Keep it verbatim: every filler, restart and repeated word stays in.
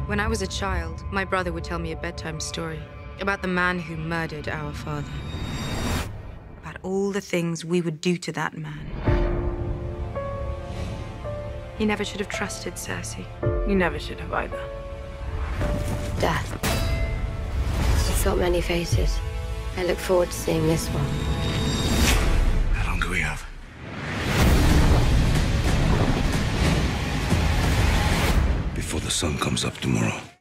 When I was a child, my brother would tell me a bedtime story about the man who murdered our father. About all the things we would do to that man. He never should have trusted Cersei. You never should have either. Death. You've got many faces. I look forward to seeing this one. How long do we have? Before the sun comes up tomorrow.